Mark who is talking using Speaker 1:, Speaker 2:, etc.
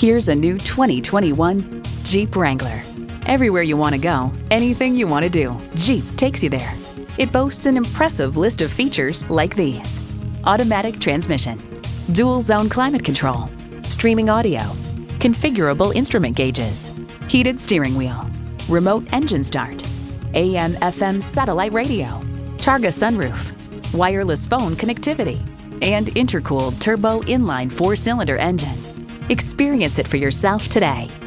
Speaker 1: Here's a new 2021 Jeep Wrangler. Everywhere you want to go, anything you want to do, Jeep takes you there. It boasts an impressive list of features like these: automatic transmission, dual zone climate control, streaming audio, configurable instrument gauges, heated steering wheel, remote engine start, AM/FM satellite radio, Targa sunroof, wireless phone connectivity, and intercooled turbo inline 4-cylinder engine. Experience it for yourself today.